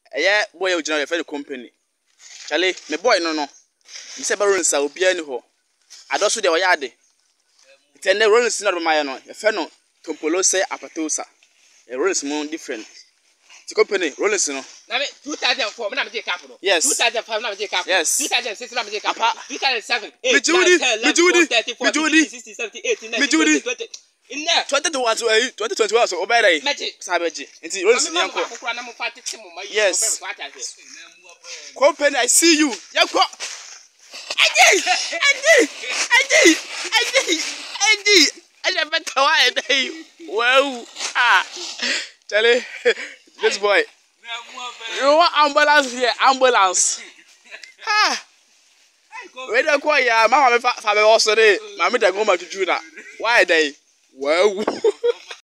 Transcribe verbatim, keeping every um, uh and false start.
Yeah, boy, you know, your company. Charlie, my boy, no, no. You say, Baron Sao Biano. I don't see the Oyade. It's a rolling sin of my own. A fennel, Tompolo say Apatosa. A rolling small different. The company, rolling sin. two thousand four, I'm take capital. Yes. two thousand five, I'm take capital. Yes. two thousand six, I'm take capital. two thousand seven, eight, Judy, nine, ten, thirty, forty, Judy, sixty, seventy, eighty, ninety, twenty, twenty. In there, twenty to one to a twenty twenty one, so obey. Magic, Savage. It's rolling Yanko. Yes. Company, I see you. Yanko. Eddie! Eddie! Eddie! Eddie! Eddie! I never thought I'd say, wow. Ah. Charlie, this boy. You want ambulance here? Ambulance. Ha! Wait a quiet, yeah. Mamma, if I was today, Mamma, I go back to Judah. Why they? Well.